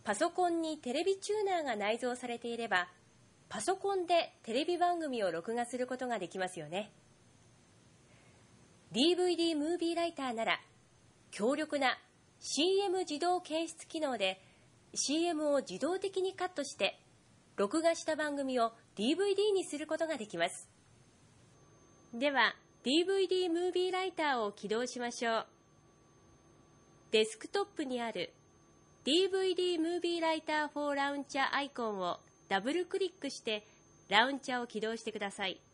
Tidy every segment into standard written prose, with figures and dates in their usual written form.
パソコンにテレビチューナーが内蔵されていれば、パソコンでテレビ番組を録画することができますよね。DVD ムービーライターなら、強力な CM 自動検出機能で CM を自動的にカットして、録画した番組を DVD にすることができます。では、DVD ムービーライターを起動しましょう。デスクトップにある DVD ムービーライター for ラウンチャーアイコンをダブルクリックしてラウンチャーを起動してください。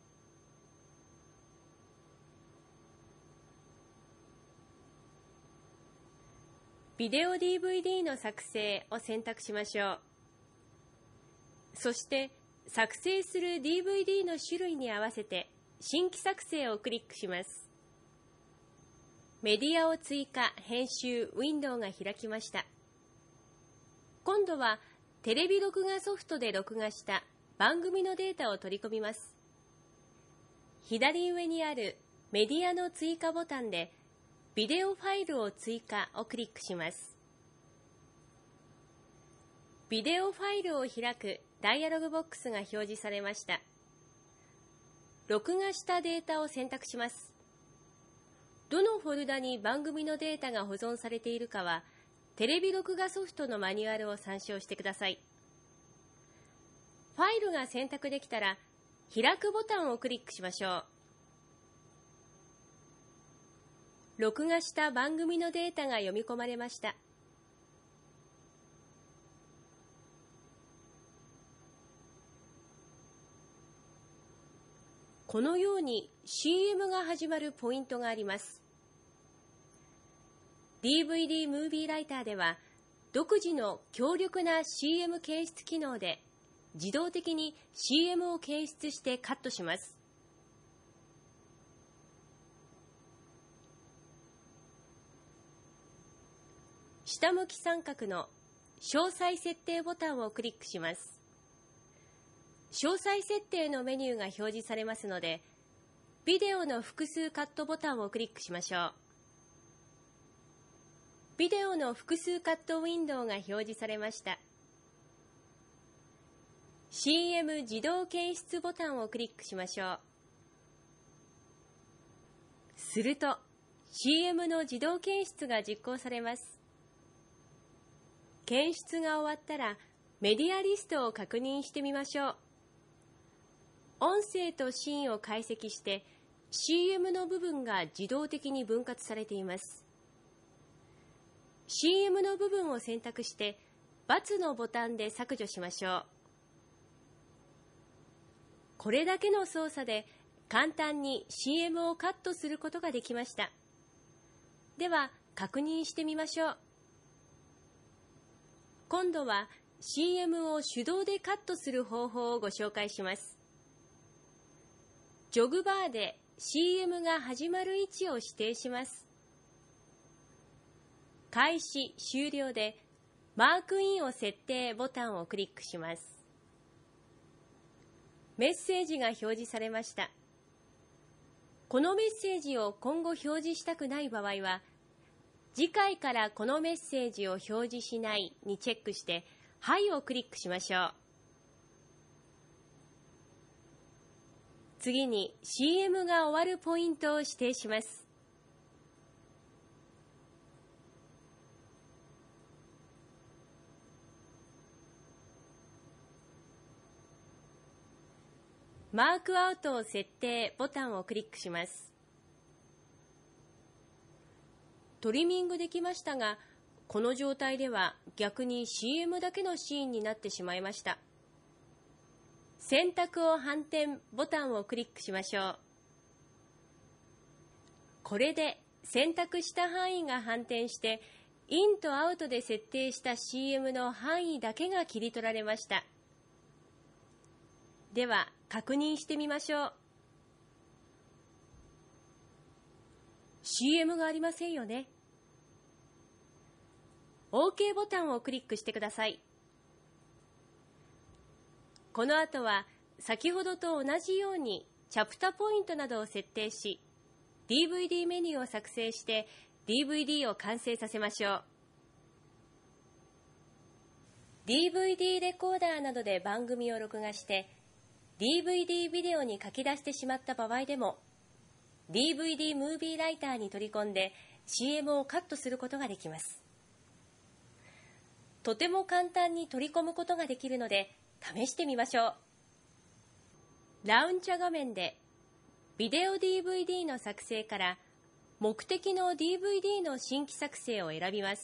ビデオ DVD の作成を選択しましょう。そして作成する DVD の種類に合わせて新規作成をクリックします。メディアを追加・編集ウィンドウが開きました。今度はテレビ録画ソフトで録画した番組のデータを取り込みます。左上にあるメディアの追加ボタンでビデオファイルを追加をクリックします。ビデオファイルを開くダイアログボックスが表示されました。録画したデータを選択します。どのフォルダに番組のデータが保存されているかは、テレビ録画ソフトのマニュアルを参照してください。ファイルが選択できたら、開くボタンをクリックしましょう。録画した番組のデータが読み込まれました。このように CM が始まるポイントがあります。DVD ムービーライターでは、独自の強力な CM 検出機能で、自動的に CM を検出してカットします。下向き三角の詳細設定ボタンをクリックします。詳細設定のメニューが表示されますので、ビデオの複数カットボタンをクリックしましょう。ビデオの複数カットウィンドウが表示されました。CM 自動検出ボタンをクリックしましょう。すると、CM の自動検出が実行されます。検出が終わったら、メディアリストを確認してみましょう。音声とシーンを解析して、CM の部分が自動的に分割されています。CM の部分を選択して、×のボタンで削除しましょう。これだけの操作で簡単に CM をカットすることができました。では、確認してみましょう。今度は CM を手動でカットする方法をご紹介します。ジョグバーで CM が始まる位置を指定します。開始・終了でマークインを設定ボタンをクリックします。メッセージが表示されました。このメッセージを今後表示したくない場合は、次回からこのメッセージを表示しないにチェックして、はいをクリックしましょう。次に CM が終わるポイントを指定します。マークアウトを設定ボタンをクリックします。トリミングできましたが、この状態では逆に CM だけのシーンになってしまいました。選択を反転ボタンをクリックしましょう。これで選択した範囲が反転して、インとアウトで設定した CM の範囲だけが切り取られました。では、確認してみましょう。CM がありませんよね。OK ボタンをクリックしてください。この後は、先ほどと同じようにチャプタポイントなどを設定し、DVD メニューを作成して DVD を完成させましょう。 DVD レコーダーなどで番組を録画して DVD ビデオに書き出してしまった場合でも DVD ムービーライターに取り込んで CM をカットすることができます。とても簡単に取り込むことができるので試してみましょう。ラウンチャー画面でビデオ DVD の作成から目的の DVD の新規作成を選びます。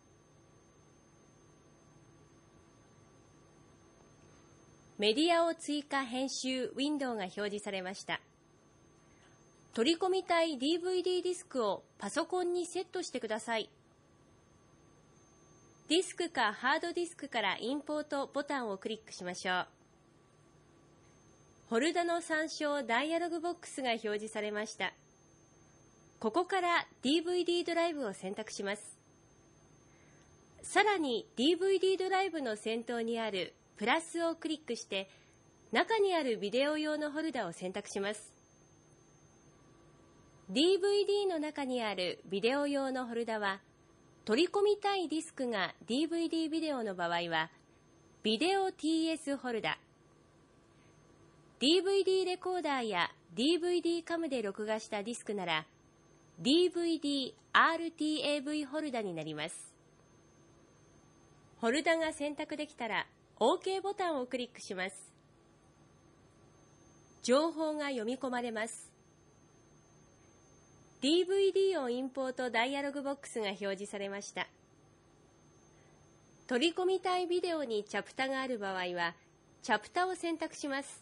メディアを追加編集ウィンドウが表示されました。取り込みたい DVD ディスクをパソコンにセットしてください。ディスクかハードディスクからインポートボタンをクリックしましょう。ホルダの参照ダイアログボックスが表示されました。ここから DVD ドライブを選択します。さらに DVD ドライブの先頭にあるプラスをクリックして中にあるビデオ用のホルダを選択します。DVD の中にあるビデオ用のホルダは取り込みたいディスクが DVD ビデオの場合はビデオ TS ホルダ、DVD レコーダーや DVD カムで録画したディスクなら DVD RTAV ホルダになります。ホルダが選択できたら OK ボタンをクリックします。情報が読み込まれます。DVD をインポートダイアログボックスが表示されました。取り込みたいビデオにチャプタがある場合は、チャプタを選択します。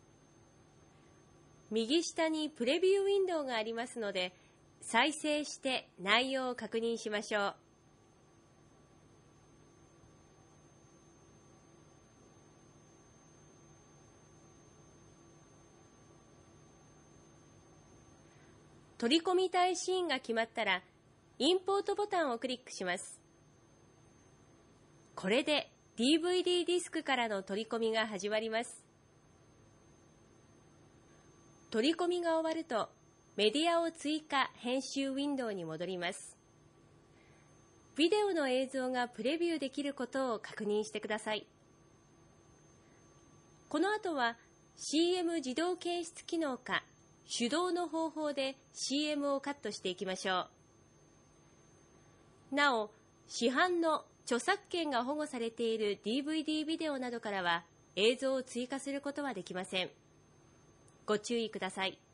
右下にプレビューウィンドウがありますので、再生して内容を確認しましょう。取り込みたいシーンが決まったら、インポートボタンをクリックします。これで DVD ディスクからの取り込みが始まります。取り込みが終わると、メディアを追加編集ウィンドウに戻ります。ビデオの映像がプレビューできることを確認してください。この後は CM 自動検出機能か、手動の方法で CM をカットしていきましょう。なお、市販の著作権が保護されている DVD ビデオなどからは映像を追加することはできません。ご注意ください。